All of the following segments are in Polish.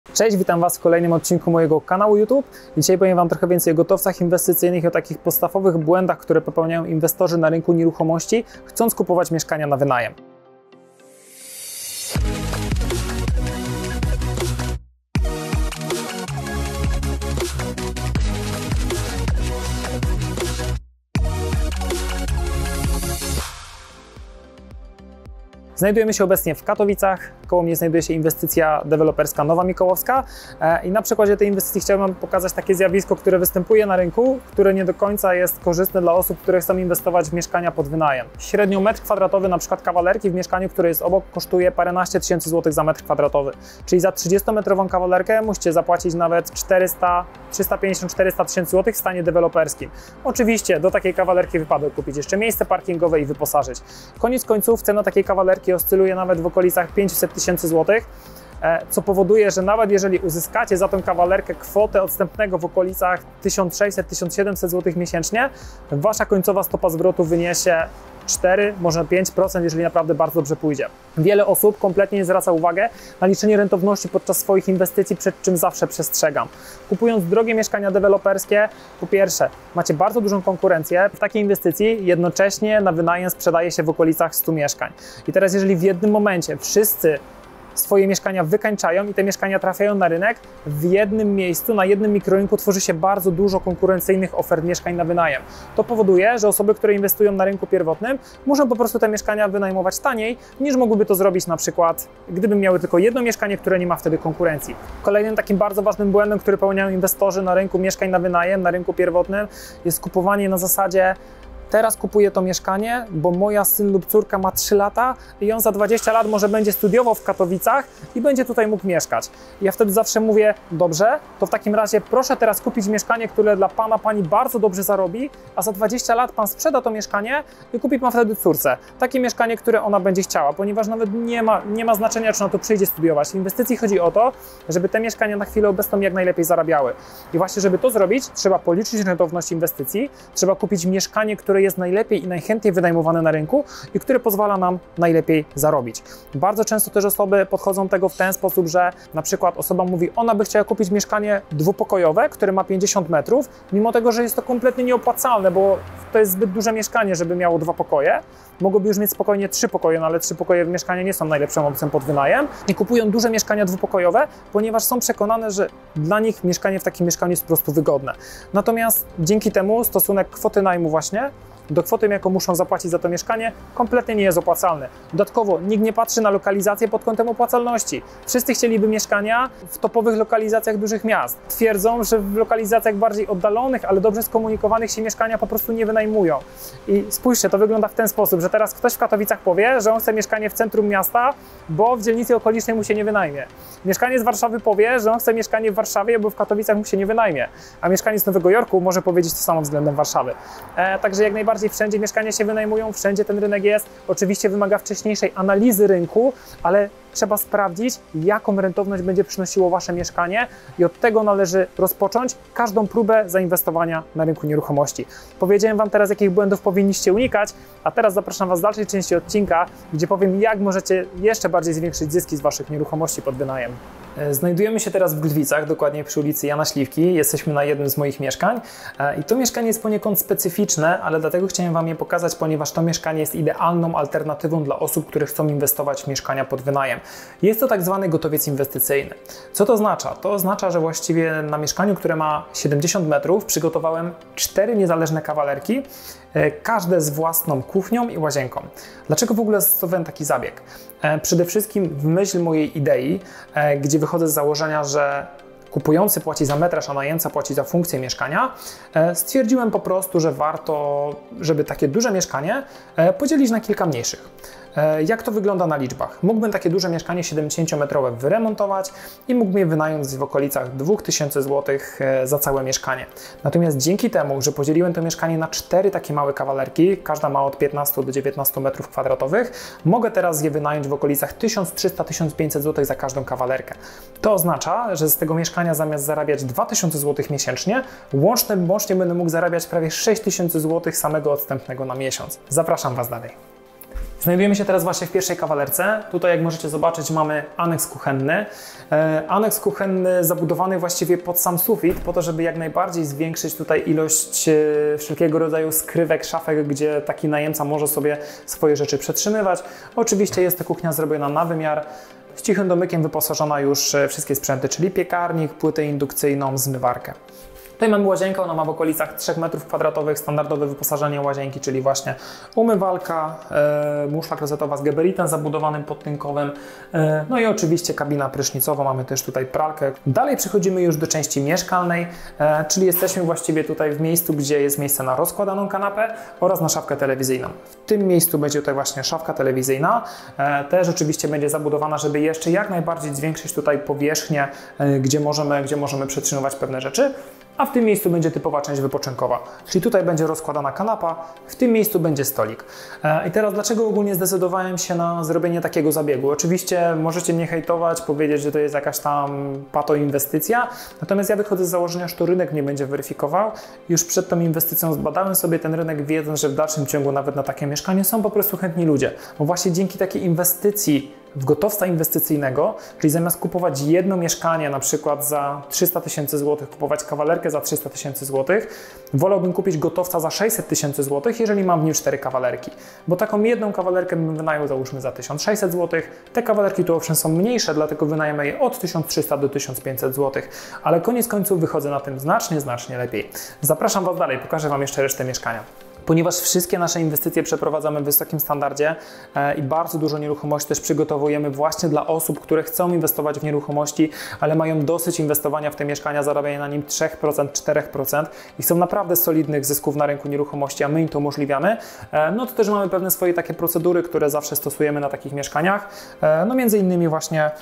Cześć, witam Was w kolejnym odcinku mojego kanału YouTube. Dzisiaj powiem Wam trochę więcej o gotowcach inwestycyjnych i o takich podstawowych błędach, które popełniają inwestorzy na rynku nieruchomości, chcąc kupować mieszkania na wynajem. Znajdujemy się obecnie w Katowicach, koło mnie znajduje się inwestycja deweloperska Nowa Mikołowska i na przykładzie tej inwestycji chciałbym Wam pokazać takie zjawisko, które występuje na rynku, które nie do końca jest korzystne dla osób, które chcą inwestować w mieszkania pod wynajem. Średnio metr kwadratowy na przykład kawalerki w mieszkaniu, które jest obok, kosztuje paręnaście tysięcy złotych za metr kwadratowy. Czyli za 30-metrową kawalerkę musicie zapłacić nawet 350-400 tysięcy złotych w stanie deweloperskim. Oczywiście do takiej kawalerki wypada kupić jeszcze miejsce parkingowe i wyposażyć. Koniec końców cena takiej kawalerki oscyluje nawet w okolicach 500 tysięcy złotych, co powoduje, że nawet jeżeli uzyskacie za tę kawalerkę kwotę odstępnego w okolicach 1600-1700 zł miesięcznie, Wasza końcowa stopa zwrotu wyniesie 4, może 5%, jeżeli naprawdę bardzo dobrze pójdzie. Wiele osób kompletnie nie zwraca uwagi na liczenie rentowności podczas swoich inwestycji, przed czym zawsze przestrzegam. Kupując drogie mieszkania deweloperskie, po pierwsze, macie bardzo dużą konkurencję. W takiej inwestycji jednocześnie na wynajem sprzedaje się w okolicach 100 mieszkań. I teraz jeżeli w jednym momencie wszyscy swoje mieszkania wykańczają i te mieszkania trafiają na rynek, w jednym miejscu, na jednym mikrorynku tworzy się bardzo dużo konkurencyjnych ofert mieszkań na wynajem. To powoduje, że osoby, które inwestują na rynku pierwotnym, muszą po prostu te mieszkania wynajmować taniej, niż mogłyby to zrobić na przykład, gdyby miały tylko jedno mieszkanie, które nie ma wtedy konkurencji. Kolejnym takim bardzo ważnym błędem, który popełniają inwestorzy na rynku mieszkań na wynajem, na rynku pierwotnym, jest kupowanie na zasadzie: teraz kupuję to mieszkanie, bo moja syn lub córka ma 3 lata i on za 20 lat może będzie studiował w Katowicach i będzie tutaj mógł mieszkać. I ja wtedy zawsze mówię: dobrze, to w takim razie proszę teraz kupić mieszkanie, które dla Pana, Pani bardzo dobrze zarobi, a za 20 lat Pan sprzeda to mieszkanie i kupi Pan wtedy córce takie mieszkanie, które ona będzie chciała, ponieważ nawet nie ma znaczenia, czy ona tu przyjdzie studiować. W inwestycji chodzi o to, żeby te mieszkania na chwilę obecną jak najlepiej zarabiały. I właśnie, żeby to zrobić, trzeba policzyć rentowność inwestycji, trzeba kupić mieszkanie, które jest najlepiej i najchętniej wynajmowane na rynku i które pozwala nam najlepiej zarobić. Bardzo często też osoby podchodzą do tego w ten sposób, że na przykład osoba mówi, ona by chciała kupić mieszkanie dwupokojowe, które ma 50 metrów, mimo tego, że jest to kompletnie nieopłacalne, bo to jest zbyt duże mieszkanie, żeby miało 2 pokoje. Mogłoby już mieć spokojnie 3 pokoje, no ale 3 pokoje mieszkania nie są najlepszą opcją pod wynajem i kupują duże mieszkania dwupokojowe, ponieważ są przekonane, że dla nich mieszkanie w takim mieszkaniu jest po prostu wygodne. Natomiast dzięki temu stosunek kwoty najmu właśnie do kwoty, jaką muszą zapłacić za to mieszkanie, kompletnie nie jest opłacalny. Dodatkowo nikt nie patrzy na lokalizację pod kątem opłacalności. Wszyscy chcieliby mieszkania w topowych lokalizacjach dużych miast. Twierdzą, że w lokalizacjach bardziej oddalonych, ale dobrze skomunikowanych się mieszkania po prostu nie wynajmują. I spójrzcie, to wygląda w ten sposób, że teraz ktoś w Katowicach powie, że on chce mieszkanie w centrum miasta, bo w dzielnicy okolicznej mu się nie wynajmie. Mieszkanie z Warszawy powie, że on chce mieszkanie w Warszawie, bo w Katowicach mu się nie wynajmie. A mieszkanie z Nowego Jorku może powiedzieć to samo względem Warszawy. Także jak najbardziej wszędzie mieszkania się wynajmują, wszędzie ten rynek jest. Oczywiście wymaga wcześniejszej analizy rynku, ale trzeba sprawdzić, jaką rentowność będzie przynosiło Wasze mieszkanie i od tego należy rozpocząć każdą próbę zainwestowania na rynku nieruchomości. Powiedziałem Wam teraz, jakich błędów powinniście unikać, a teraz zapraszam Was w dalszej części odcinka, gdzie powiem, jak możecie jeszcze bardziej zwiększyć zyski z Waszych nieruchomości pod wynajem. Znajdujemy się teraz w Gliwicach, dokładnie przy ulicy Jana Śliwki. Jesteśmy na jednym z moich mieszkań i to mieszkanie jest poniekąd specyficzne, ale dlatego chciałem Wam je pokazać, ponieważ to mieszkanie jest idealną alternatywą dla osób, które chcą inwestować w mieszkania pod wynajem. Jest to tak zwany gotowiec inwestycyjny. Co to oznacza? To oznacza, że właściwie na mieszkaniu, które ma 70 metrów, przygotowałem 4 niezależne kawalerki, każde z własną kuchnią i łazienką. Dlaczego w ogóle zastosowałem taki zabieg? Przede wszystkim w myśl mojej idei, gdzie wychodzę z założenia, że kupujący płaci za metraż, a najemca płaci za funkcję mieszkania, stwierdziłem po prostu, że warto, żeby takie duże mieszkanie podzielić na kilka mniejszych. Jak to wygląda na liczbach? Mógłbym takie duże mieszkanie 70-metrowe wyremontować i mógłbym je wynająć w okolicach 2000 zł za całe mieszkanie. Natomiast dzięki temu, że podzieliłem to mieszkanie na 4 takie małe kawalerki, każda ma od 15 do 19 m2, mogę teraz je wynająć w okolicach 1300-1500 zł za każdą kawalerkę. To oznacza, że z tego mieszkania zamiast zarabiać 2000 zł miesięcznie, łącznie będę mógł zarabiać prawie 6000 zł samego odstępnego na miesiąc. Zapraszam Was dalej. Znajdujemy się teraz właśnie w pierwszej kawalerce. Tutaj, jak możecie zobaczyć, mamy aneks kuchenny. Aneks kuchenny zabudowany właściwie pod sam sufit, po to, żeby jak najbardziej zwiększyć tutaj ilość wszelkiego rodzaju skrywek, szafek, gdzie taki najemca może sobie swoje rzeczy przetrzymywać. Oczywiście jest to kuchnia zrobiona na wymiar. Z cichym domykiem wyposażona już wszystkie sprzęty, czyli piekarnik, płytę indukcyjną, zmywarkę. Tutaj mamy łazienkę, ona ma w okolicach 3 m2, standardowe wyposażenie łazienki, czyli właśnie umywalka, muszla klozetowa z geberitem zabudowanym podtynkowym, no i oczywiście kabina prysznicowa, mamy też tutaj pralkę. Dalej przechodzimy już do części mieszkalnej, czyli jesteśmy właściwie tutaj w miejscu, gdzie jest miejsce na rozkładaną kanapę oraz na szafkę telewizyjną. W tym miejscu będzie tutaj właśnie szafka telewizyjna, też oczywiście będzie zabudowana, żeby jeszcze jak najbardziej zwiększyć tutaj powierzchnię, gdzie możemy przetrzymywać pewne rzeczy. A w tym miejscu będzie typowa część wypoczynkowa, czyli tutaj będzie rozkładana kanapa, w tym miejscu będzie stolik. I teraz dlaczego ogólnie zdecydowałem się na zrobienie takiego zabiegu? Oczywiście możecie mnie hejtować, powiedzieć, że to jest jakaś tam inwestycja, natomiast ja wychodzę z założenia, że to rynek mnie będzie weryfikował. Już przed tą inwestycją zbadałem sobie ten rynek, wiedząc, że w dalszym ciągu nawet na takie mieszkanie są po prostu chętni ludzie. Bo właśnie dzięki takiej inwestycji w gotowca inwestycyjnego, czyli zamiast kupować jedno mieszkanie na przykład za 300 000 złotych, kupować kawalerkę za 300 000 złotych, wolałbym kupić gotowca za 600 000 złotych, jeżeli mam w nim 4 kawalerki. Bo taką jedną kawalerkę bym wynajął załóżmy za 1600 złotych. Te kawalerki tu owszem są mniejsze, dlatego wynajmę je od 1300 do 1500 złotych, ale koniec końców wychodzę na tym znacznie lepiej. Zapraszam Was dalej, pokażę Wam jeszcze resztę mieszkania. Ponieważ wszystkie nasze inwestycje przeprowadzamy w wysokim standardzie i bardzo dużo nieruchomości też przygotowujemy właśnie dla osób, które chcą inwestować w nieruchomości, ale mają dosyć inwestowania w te mieszkania, zarabiania na nim 3%, 4% i chcą naprawdę solidnych zysków na rynku nieruchomości, a my im to umożliwiamy, no to też mamy pewne swoje takie procedury, które zawsze stosujemy na takich mieszkaniach, no między innymi właśnie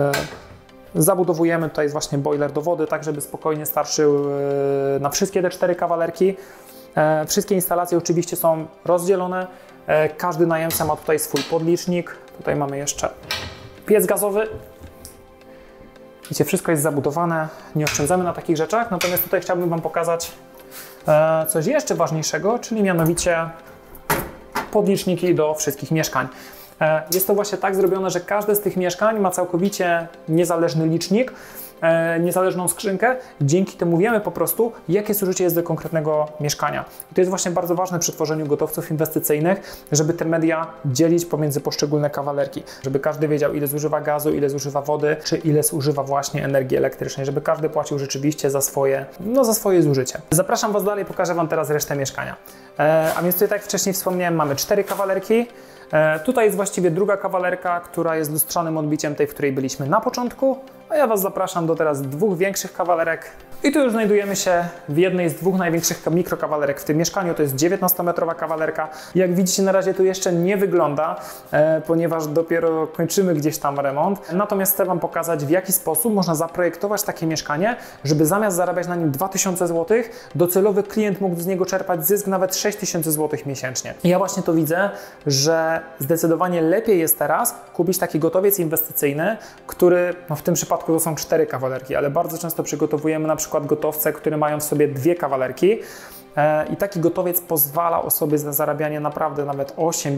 zabudowujemy, tutaj jest właśnie boiler do wody, tak żeby spokojnie starczył na wszystkie te 4 kawalerki. Wszystkie instalacje oczywiście są rozdzielone, każdy najemca ma tutaj swój podlicznik, tutaj mamy jeszcze piec gazowy. Widzicie, wszystko jest zabudowane, nie oszczędzamy na takich rzeczach, natomiast tutaj chciałbym Wam pokazać coś jeszcze ważniejszego, czyli mianowicie podliczniki do wszystkich mieszkań. Jest to właśnie tak zrobione, że każde z tych mieszkań ma całkowicie niezależny licznik, niezależną skrzynkę. Dzięki temu wiemy po prostu, jakie zużycie jest do konkretnego mieszkania. I to jest właśnie bardzo ważne przy tworzeniu gotowców inwestycyjnych, żeby te media dzielić pomiędzy poszczególne kawalerki, żeby każdy wiedział, ile zużywa gazu, ile zużywa wody, czy ile zużywa właśnie energii elektrycznej, żeby każdy płacił rzeczywiście za swoje zużycie. Zapraszam Was dalej, pokażę Wam teraz resztę mieszkania. A więc tutaj, tak jak wcześniej wspomniałem, mamy 4 kawalerki. Tutaj jest właściwie druga kawalerka, która jest lustrzanym odbiciem tej, w której byliśmy na początku, a ja Was zapraszam do teraz 2 większych kawalerek. I tu już znajdujemy się w jednej z 2 największych mikrokawalerek w tym mieszkaniu, to jest 19-metrowa kawalerka. Jak widzicie, na razie tu jeszcze nie wygląda, ponieważ dopiero kończymy gdzieś tam remont. Natomiast chcę Wam pokazać, w jaki sposób można zaprojektować takie mieszkanie, żeby zamiast zarabiać na nim 2000 zł, docelowy klient mógł z niego czerpać zysk nawet 6000 zł miesięcznie. I ja właśnie to widzę, że zdecydowanie lepiej jest teraz kupić taki gotowiec inwestycyjny, który, no w tym przypadku to są 4 kawalerki, ale bardzo często przygotowujemy na przykład gotowce, które mają w sobie 2 kawalerki. I taki gotowiec pozwala osobie na zarabianie naprawdę nawet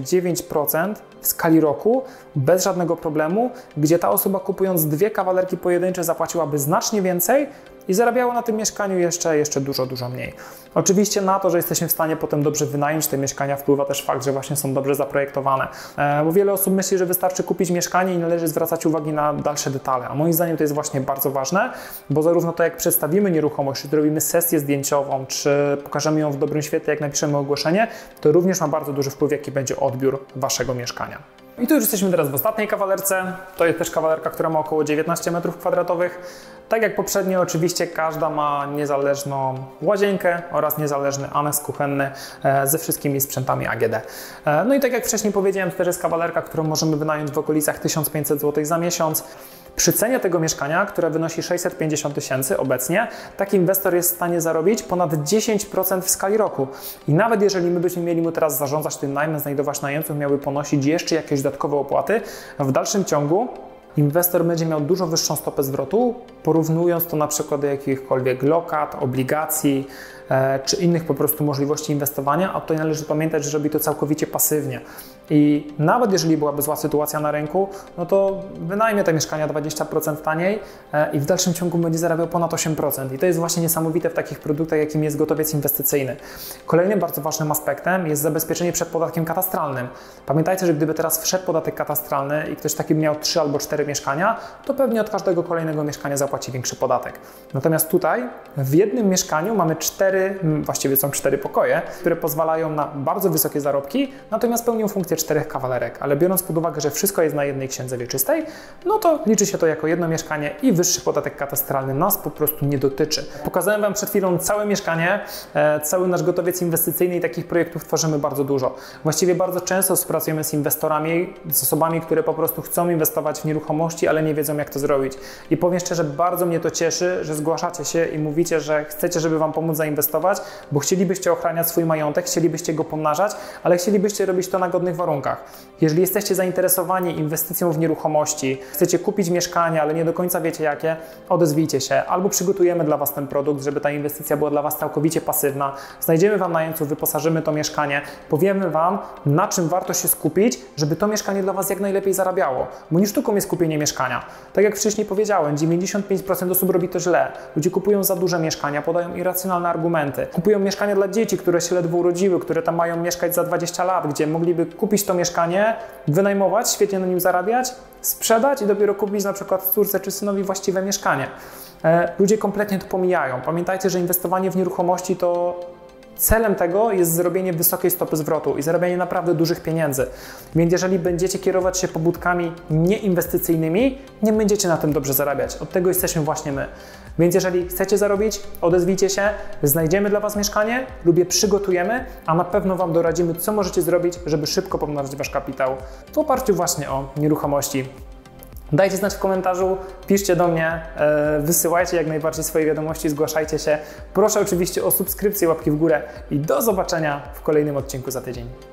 8-9% w skali roku bez żadnego problemu, gdzie ta osoba kupując 2 kawalerki pojedyncze zapłaciłaby znacznie więcej i zarabiała na tym mieszkaniu jeszcze dużo mniej. Oczywiście na to, że jesteśmy w stanie potem dobrze wynająć te mieszkania, wpływa też fakt, że właśnie są dobrze zaprojektowane. Bo wiele osób myśli, że wystarczy kupić mieszkanie i należy zwracać uwagi na dalsze detale, a moim zdaniem to jest właśnie bardzo ważne, bo zarówno to, jak przedstawimy nieruchomość, czy zrobimy sesję zdjęciową, czy pokażemy ją w dobrym świetle, jak napiszemy ogłoszenie, to również ma bardzo duży wpływ, jaki będzie odbiór Waszego mieszkania. I tu już jesteśmy teraz w ostatniej kawalerce. To jest też kawalerka, która ma około 19 m2. Tak jak poprzednio, oczywiście każda ma niezależną łazienkę oraz niezależny aneks kuchenny ze wszystkimi sprzętami AGD. No i tak jak wcześniej powiedziałem, to też jest kawalerka, którą możemy wynająć w okolicach 1500 zł za miesiąc. Przy cenie tego mieszkania, która wynosi 650 000 obecnie, taki inwestor jest w stanie zarobić ponad 10% w skali roku. I nawet jeżeli my byśmy mieli mu teraz zarządzać tym najmem, znajdować najemców, miałby ponosić jeszcze jakieś dodatkowe opłaty, w dalszym ciągu Inwestor będzie miał dużo wyższą stopę zwrotu, porównując to na przykład do jakichkolwiek lokat, obligacji czy innych po prostu możliwości inwestowania, a tutaj należy pamiętać, że robi to całkowicie pasywnie. I nawet jeżeli byłaby zła sytuacja na rynku, no to wynajmie te mieszkania 20% taniej i w dalszym ciągu będzie zarabiał ponad 8%. I to jest właśnie niesamowite w takich produktach, jakim jest gotowiec inwestycyjny. Kolejnym bardzo ważnym aspektem jest zabezpieczenie przed podatkiem katastralnym. Pamiętajcie, że gdyby teraz wszedł podatek katastralny i ktoś taki miał 3 albo 4 mieszkania, to pewnie od każdego kolejnego mieszkania zapłaci większy podatek. Natomiast tutaj w jednym mieszkaniu mamy 4 pokoje, które pozwalają na bardzo wysokie zarobki, natomiast pełnią funkcję 4 kawalerek, ale biorąc pod uwagę, że wszystko jest na jednej księdze wieczystej, no to liczy się to jako jedno mieszkanie i wyższy podatek katastralny nas po prostu nie dotyczy. Pokazałem Wam przed chwilą całe mieszkanie, cały nasz gotowiec inwestycyjny i takich projektów tworzymy bardzo dużo. Właściwie bardzo często współpracujemy z inwestorami, z osobami, które po prostu chcą inwestować w nieruchomości, ale nie wiedzą, jak to zrobić. I powiem szczerze, bardzo mnie to cieszy, że zgłaszacie się i mówicie, że chcecie, żeby Wam pomóc zainwestować, bo chcielibyście ochraniać swój majątek, chcielibyście go pomnażać, ale chcielibyście robić to na godnych warunkach. Jeżeli jesteście zainteresowani inwestycją w nieruchomości, chcecie kupić mieszkanie, ale nie do końca wiecie jakie, odezwijcie się. Albo przygotujemy dla Was ten produkt, żeby ta inwestycja była dla Was całkowicie pasywna. Znajdziemy Wam najemców, wyposażymy to mieszkanie, powiemy Wam, na czym warto się skupić, żeby to mieszkanie dla Was jak najlepiej zarabiało. Bo nie sztuką jest kupienie mieszkania. Tak jak wcześniej powiedziałem, 95% osób robi to źle. Ludzie kupują za duże mieszkania, podają irracjonalne argumenty. Kupują mieszkania dla dzieci, które się ledwo urodziły, które tam mają mieszkać za 20 lat, gdzie mogliby kupić to mieszkanie, wynajmować, świetnie na nim zarabiać, sprzedać i dopiero kupić na przykład córce czy synowi właściwe mieszkanie. Ludzie kompletnie to pomijają. Pamiętajcie, że inwestowanie w nieruchomości to celem tego jest zrobienie wysokiej stopy zwrotu i zarabianie naprawdę dużych pieniędzy. Więc jeżeli będziecie kierować się pobudkami nieinwestycyjnymi, nie będziecie na tym dobrze zarabiać. Od tego jesteśmy właśnie my. Więc jeżeli chcecie zarobić, odezwijcie się, znajdziemy dla Was mieszkanie lub je przygotujemy, a na pewno Wam doradzimy, co możecie zrobić, żeby szybko pomnażyć Wasz kapitał w oparciu właśnie o nieruchomości. Dajcie znać w komentarzu, piszcie do mnie, wysyłajcie jak najbardziej swoje wiadomości, zgłaszajcie się. Proszę oczywiście o subskrypcję, łapki w górę i do zobaczenia w kolejnym odcinku za tydzień.